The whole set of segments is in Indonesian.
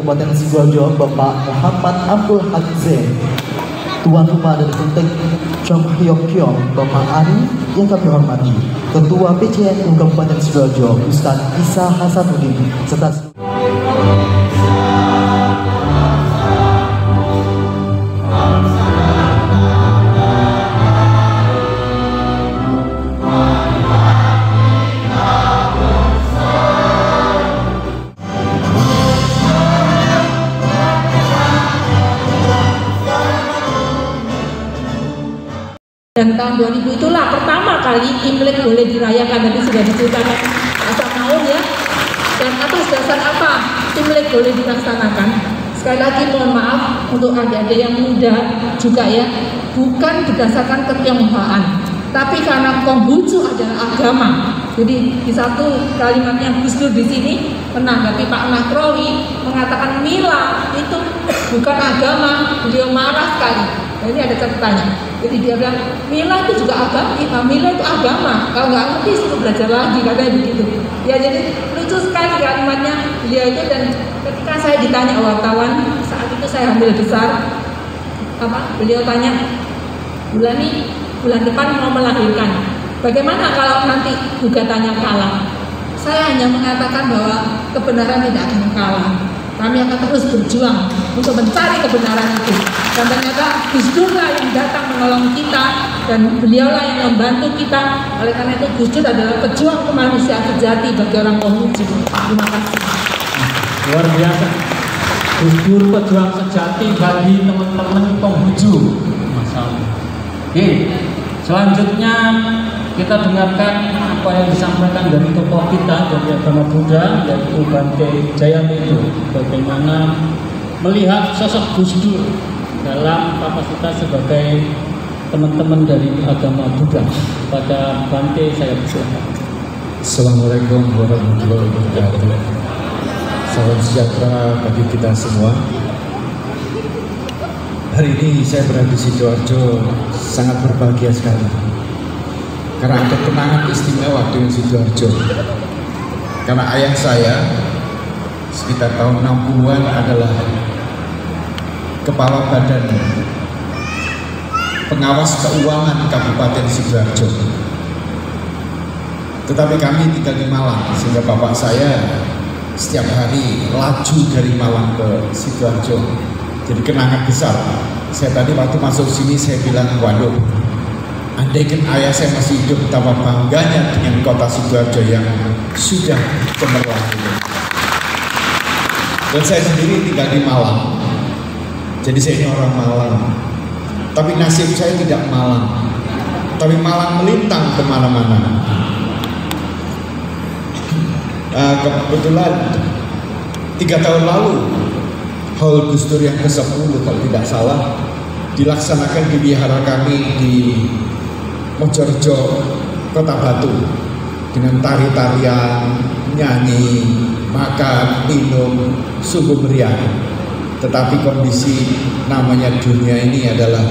Kabupaten Sidoarjo, Bapak Muhammad Abdul Hakim. Tuan Rumah dari Kelenteng Chong Hyok Kyong, Bapak Ari yang kami hormati. Ketua PCNU Kabupaten Sidoarjo, Ustaz Isa Hasanuddin, serta dan tahun 2000 itulah pertama kali Imlek boleh dirayakan. Tadi sudah diceritakan asal tahun ya. Dan atas dasar apa Imlek boleh dilaksanakan? Sekali lagi mohon maaf untuk adik-adik yang muda juga ya, bukan berdasarkan ketionghoaan, tapi karena Konghucu adalah agama. Jadi di satu kalimatnya Gus Dur di sini menanggapi Pak Nahrawi mengatakan Mila itu bukan agama, beliau marah sekali. Nah, ini ada catatannya. Jadi dia bilang Mila itu juga agama, Mila itu agama. Kalau nggak ngerti suruh belajar lagi, katanya begitu. Ya jadi lucu sekali kalimatnya beliau itu. Dan ketika saya ditanya wartawan saat itu saya hamil besar, beliau tanya, bulan depan mau melahirkan. Bagaimana kalau nanti gugatannya kalah? Saya hanya mengatakan bahwa kebenaran tidak akan kalah. Kami akan terus berjuang untuk mencari kebenaran itu. Dan ternyata Gus Dur lah yang datang menolong kita, dan beliaulah yang membantu kita. Oleh karena itu Gus Dur adalah pejuang kemanusiaan sejati bagi orang Konghucu. Terima kasih. Luar biasa. Gus Dur pejuang sejati bagi teman-teman Konghucu. Masalah. Oke, selanjutnya kita dengarkan apa yang disampaikan dari tokoh kita dari agama Buddha, yaitu Bante Jayamitro, bagaimana melihat sosok Gus Dur dalam kapasitas sebagai teman-teman dari agama Buddha. Pada Bante saya persilakan. Assalamualaikum warahmatullahi wabarakatuh. Salam sejahtera bagi kita semua. Hari ini saya berada di Sidoarjo, sangat berbahagia sekali karena ada kenangan istimewa dengan Sidoarjo. Karena ayah saya sekitar tahun 60-an adalah Kepala Badan Pengawas Keuangan Kabupaten Sidoarjo. Tetapi kami tinggal di Malang, sehingga bapak saya setiap hari laju dari Malang ke Sidoarjo. Jadi kenangan besar. Saya tadi waktu masuk sini saya bilang, waduh, andaikan ayah saya masih hidup, betapa bangganya dengan kota Sidoarjo yang sudah cemerlang ini. Dan saya sendiri tinggal di Malang. Jadi saya ini orang Malang. Tapi nasib saya tidak Malang. Tapi Malang melintang kemana-mana. Kebetulan 3 tahun lalu Haul Gus Dur yang ke-10 kalau tidak salah dilaksanakan di wihara kami di Mojorejo, Kota Batu, dengan tari-tarian, nyanyi, makan, minum, sungguh meriah. Tetapi kondisi namanya dunia ini adalah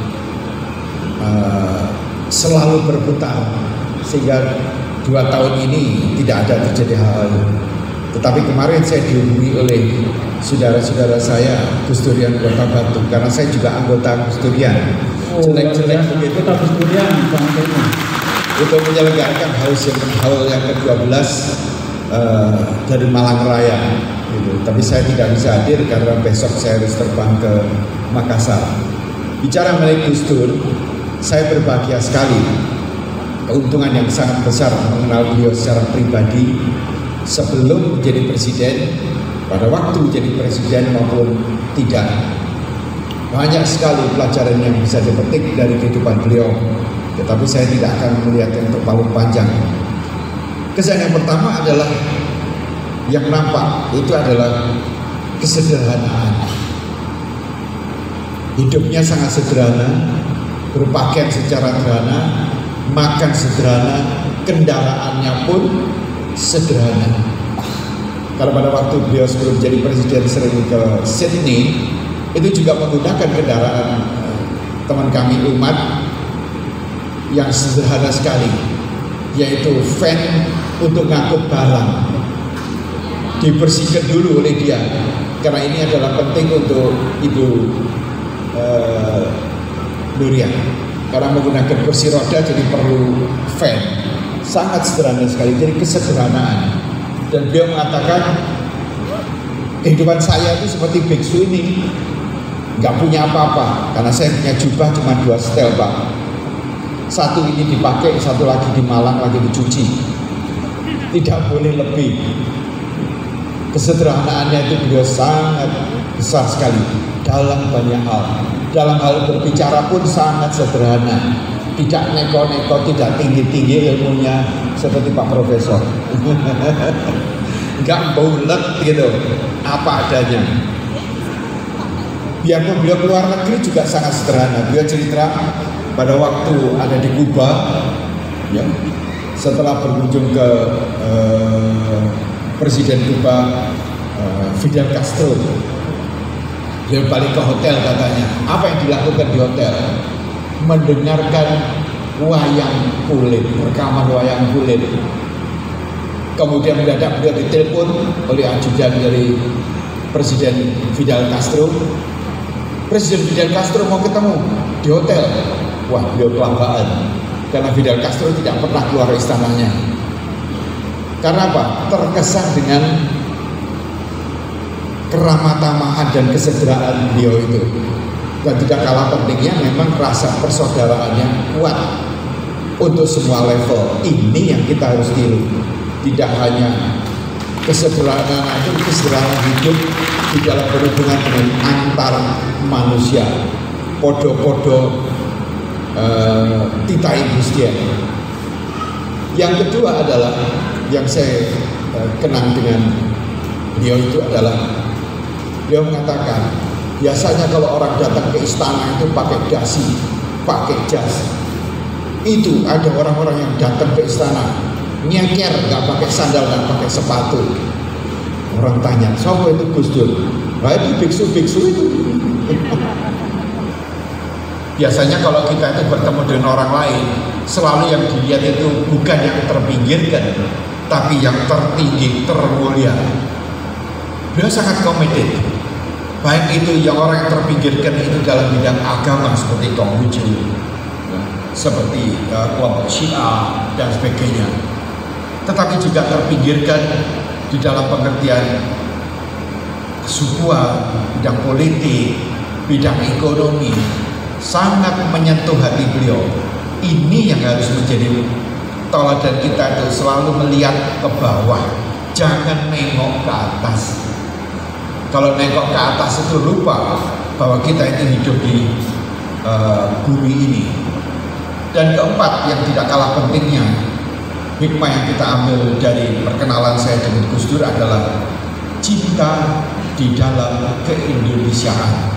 selalu berputar, sehingga 2 tahun ini tidak ada terjadi hal. Tetapi kemarin saya dihubungi oleh saudara-saudara saya Gus Durian Kota Batu, karena saya juga anggota Gus Durian. Jelek-jelek begitu Gus Durian untuk menyelenggarakan haul yang ke-12 dari Malang Raya. Gitu. Tapi saya tidak bisa hadir karena besok saya harus terbang ke Makassar. Bicara mengenai Gus Dur, saya berbahagia sekali, keuntungan yang sangat besar mengenal beliau secara pribadi sebelum menjadi presiden, pada waktu menjadi presiden maupun tidak. Banyak sekali pelajaran yang bisa dipetik dari kehidupan beliau, tetapi saya tidak akan melihat yang terlalu panjang. Kesan yang pertama adalah yang nampak itu adalah kesederhanaan. Hidupnya sangat sederhana, berpakaian secara sederhana, makan sederhana, kendaraannya pun sederhana. Kalau pada waktu beliau sebelum jadi presiden sering ke Sydney, itu juga menggunakan kendaraan teman kami umat yang sederhana sekali, yaitu van untuk ngangkut barang. Dibersihkan dulu oleh dia karena ini adalah penting untuk Ibu Nuria, karena menggunakan kursi roda jadi perlu fan. Sangat sederhana sekali, jadi kesederhanaan. Dan beliau mengatakan kehidupan saya itu seperti biksu ini, nggak punya apa-apa, karena saya punya jubah cuma 2 setel Pak. Satu ini dipakai, satu lagi di Malang lagi dicuci. Tidak boleh lebih. Kesederhanaannya itu beliau sangat besar sekali dalam banyak hal. Dalam hal berbicara pun sangat sederhana. Tidak neko-neko, tidak tinggi-tinggi ilmunya seperti Pak Profesor. Enggak bulet gitu, apa adanya. Biarpun beliau keluar negeri juga sangat sederhana. Beliau cerita pada waktu ada di Kuba, ya, setelah berkunjung ke Presiden Kuba Fidel Castro, dia balik ke hotel katanya. Apa yang dilakukan di hotel? Mendengarkan wayang kulit, rekaman wayang kulit. Kemudian mendadak beliau ditelepon oleh ajudan dari Presiden Fidel Castro. Presiden Fidel Castro mau ketemu di hotel. Wah, beliau kelabakan karena Fidel Castro tidak pernah keluar istananya. Karena apa? Terkesan dengan keramah tamahan dan kesederhanaan beliau itu. Dan tidak kalah pentingnya memang rasa persaudaraan yang kuat untuk semua level. Ini yang kita harus tiru. Tidak hanya kesederhanaan itu, kesederhanaan hidup di dalam berhubungan dengan antar manusia. Podo-podo titai Gustian. Yang kedua adalah yang saya kenang dengan beliau itu adalah beliau mengatakan biasanya kalau orang datang ke istana itu pakai dasi, pakai jas. Itu ada orang-orang yang datang ke istana nyeker, nggak pakai sandal, nggak pakai sepatu. Orang tanya, siapa itu Gus Dur? Nah, itu biksu-biksu itu. Biasanya kalau kita itu bertemu dengan orang lain, selalu yang dilihat itu bukan yang terpinggirkan, tapi yang tertinggi, termulia. Beliau sangat komited. Baik itu yang orang yang terpinggirkan itu dalam bidang agama seperti Konghucu, seperti kelompok Syiah dan sebagainya. Tetapi juga terpinggirkan di dalam pengertian kesukuan, bidang politik, bidang ekonomi. Sangat menyentuh hati beliau. Ini yang harus menjadi teladan kita itu selalu melihat ke bawah, jangan nengok ke atas. Kalau nengok ke atas itu lupa bahwa kita itu hidup di bumi ini. Dan keempat yang tidak kalah pentingnya, hikmah yang kita ambil dari perkenalan saya dengan Gus Dur adalah cinta di dalam keindonesiaan.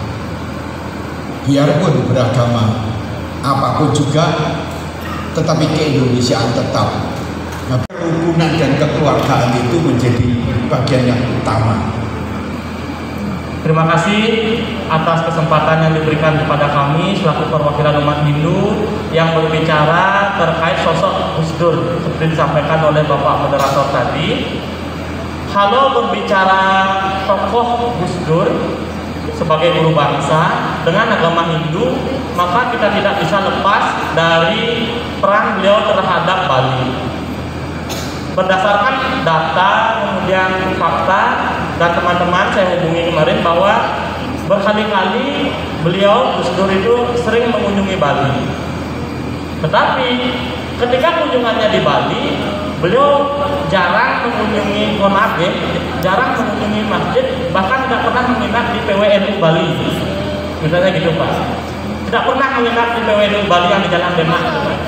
Biarpun beragama apapun juga, tetapi keindonesiaan tetap. Nah, kerukunan dan kekeluargaan itu menjadi bagian yang utama. Terima kasih atas kesempatan yang diberikan kepada kami selaku perwakilan umat Hindu yang berbicara terkait sosok Gus Dur seperti disampaikan oleh Bapak Moderator tadi. Kalau berbicara tokoh Gus Dur sebagai guru bangsa dengan agama Hindu, maka kita tidak bisa lepas dari peran beliau terhadap Bali. Berdasarkan data, kemudian fakta, dan teman-teman saya hubungi kemarin bahwa berkali-kali beliau Gus Dur itu sering mengunjungi Bali. Tetapi ketika kunjungannya di Bali, beliau jarang mengunjungi Konade, jarang mengunjungi masjid, bahkan tidak pernah menginap di PWNU Bali. Misalnya gitu Pak. Tidak pernah menginap di PWNU Bali yang di Jalan Demak.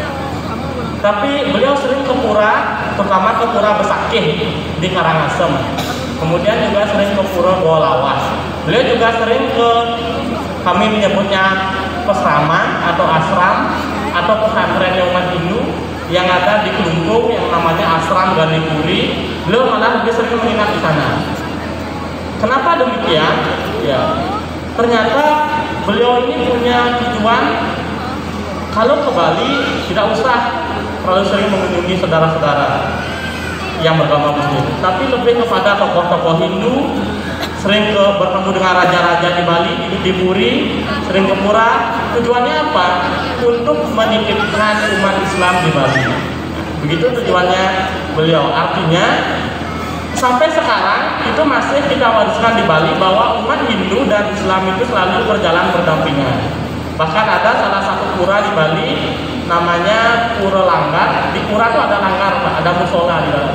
Tapi beliau sering ke pura, terutama ke Pura Besakih di Karangasem. Kemudian juga sering ke Pura Goa Lawas. Beliau juga sering ke, kami menyebutnya pesraman atau asram atau pesantren umat Hindu yang ada di Kelungkung yang namanya Asram Ganipuri. Beliau malah lebih sering menginap di sana. Kenapa demikian? Ya, ternyata beliau ini punya tujuan kalau ke Bali tidak usah terlalu sering mengunjungi saudara-saudara yang beragama Muslim, tapi lebih kepada tokoh-tokoh Hindu sering bertemu dengan raja-raja di Bali, di Puri, sering ke pura. Tujuannya apa? Untuk menitipkan umat Islam di Bali. Begitu tujuannya beliau. Artinya sampai sekarang itu masih kita wariskan di Bali bahwa umat Hindu dan Islam itu selalu berjalan berdampingan. Bahkan ada salah satu pura di Bali namanya Pura Langgar. Di pura itu ada langgar, ada musola di dalam.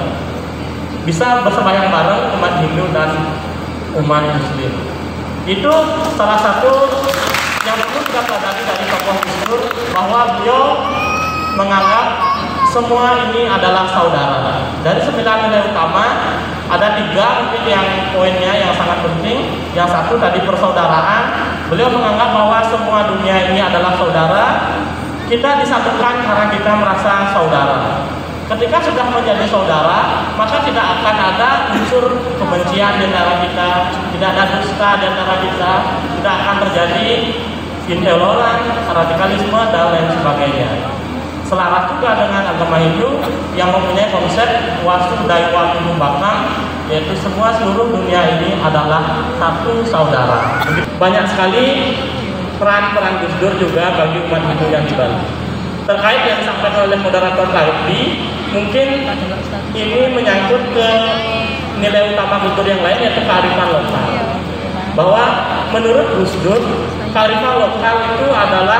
Bisa bersembahyang bareng umat Hindu dan umat Muslim. Itu salah satu yang perlu kita pelajari dari tokoh Gus Dur, bahwa beliau menganggap semua ini adalah saudara. Dari 9 nilai utama ada 3 mungkin yang poinnya yang sangat penting. Yang satu tadi persaudaraan. Beliau menganggap bahwa semua dunia ini adalah saudara. Kita disatukan karena kita merasa saudara. Ketika sudah menjadi saudara, maka tidak akan ada unsur kebencian di antara kita, tidak ada dusta di antara kita, tidak akan terjadi intoleran, radikalisme dan lain sebagainya. Selaras juga dengan agama Hindu yang mempunyai konsep Wasudhaiva Kutumbakam, yaitu semua seluruh dunia ini adalah satu saudara. Banyak sekali peran-peran Gus Dur juga bagi umat Hindu yang di Bali. Terkait yang disampaikan oleh moderator tadi, mungkin ini menyangkut ke nilai utama Gus Dur yang lain, yaitu kearifan lokal. Bahwa menurut Gus Dur, kearifan lokal itu adalah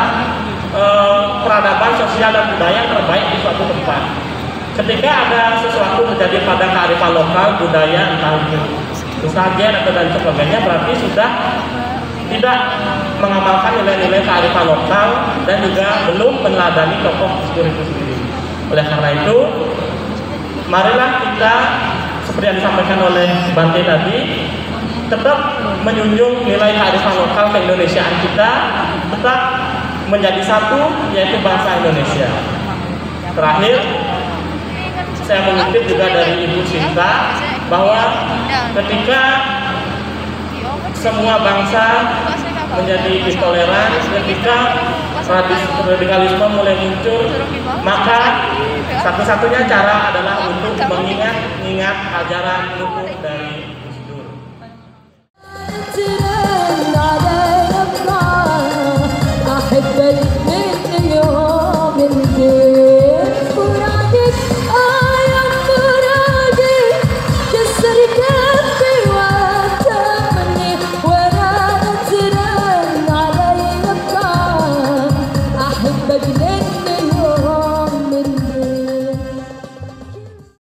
peradaban sosial dan budaya terbaik di suatu tempat. Ketika ada sesuatu terjadi pada kearifan lokal, budaya, entah itu sesajen atau dan sebagainya, berarti sudah tidak mengamalkan nilai-nilai kearifan lokal dan juga belum meneladani tokoh Gus Dur itu sendiri. Oleh karena itu, marilah kita seperti yang disampaikan oleh Bante tadi, tetap menjunjung nilai kearifan lokal keindonesiaan kita, tetap menjadi satu, yaitu bangsa Indonesia. Terakhir, saya mengutip juga dari Ibu Sinta bahwa ketika semua bangsa menjadi intoleran, ketika radikalisme mulai muncul, maka satu-satunya cara adalah untuk mengingat ajaran luhur dari